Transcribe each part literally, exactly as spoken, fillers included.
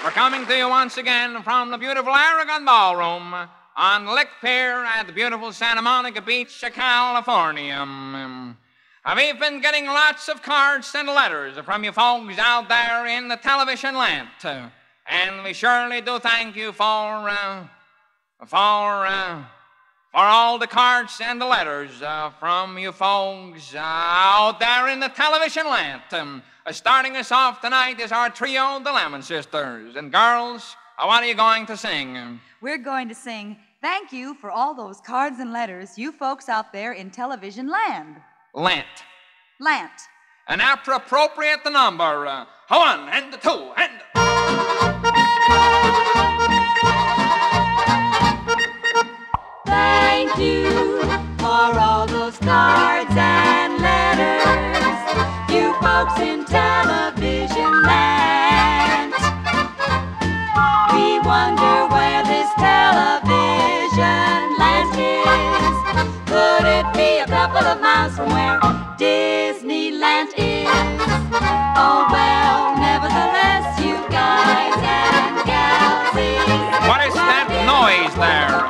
We're coming to you once again from the beautiful Aragon Ballroom on Lick Pier at the beautiful Santa Monica Beach, California. Um, we've been getting lots of cards and letters from you folks out there in the television land. Uh, and we surely do thank you for, uh, for, uh, for all the cards and the letters uh, from you folks uh, out there in the television land. Um, uh, starting us off tonight is our trio, the Lemon Sisters. And girls, uh, what are you going to sing? We're going to sing thank you for all those cards and letters, you folks out there in television land. Lent. Lant. An appropriate number. Uh, one and two and... Thank you for all those cards and letters, you folks in television land. We wonder where this television land is. Could it be a couple of miles from where Disneyland is? Oh well, nevertheless, you guys and gals. What is that noise there?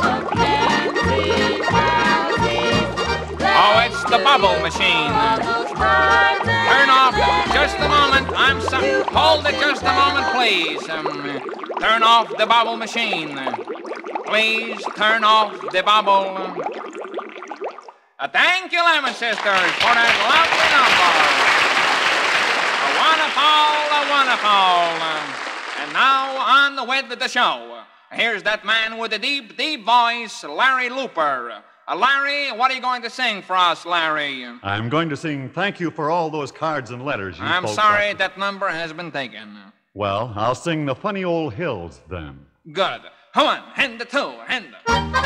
Oh, it's the bubble machine. Turn off just a moment. I'm sorry. Hold it just a moment, please. Um, turn off the bubble machine. Please turn off the bubble. Uh, thank you, Lemon Sisters, for that lovely number. A wonderful, a wonderful. And now on with the show. Here's that man with the deep, deep voice, Larry Looper. Uh, Larry, what are you going to sing for us, Larry? I'm going to sing thank you for all those cards and letters you I'm folks sorry got. that number has been taken. Well, I'll sing the funny old hills then. Good. One, and the two, and the...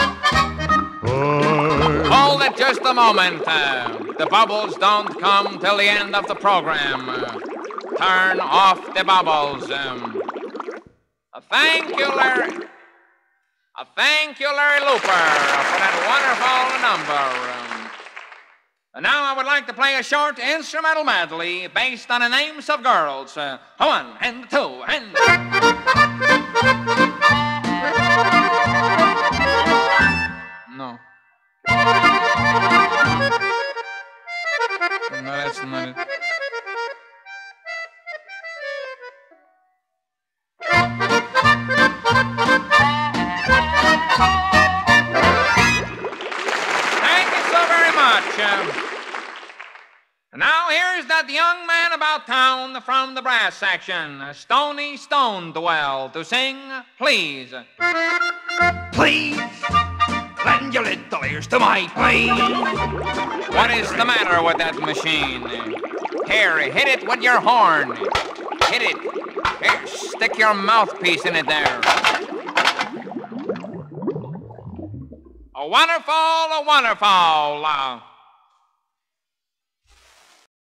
Oh. Hold it just a moment. Uh, the bubbles don't come till the end of the program. Uh, turn off the bubbles. Um, uh, thank you, Larry. Uh, thank you, Larry Looper, for that wonderful number. Um, and now I would like to play a short instrumental medley based on the names of girls. Uh, one, and two, and... No. No, that's not it. Thank you so very much. Um, now here's that young man about town from the brass section, Stony Stonedwell, to sing Please. Please, lend your little ears to my plea. What is the matter with that machine? Here, hit it with your horn. Hit it. Here, stick your mouthpiece in it there. A wonderful, a wonderful. Uh,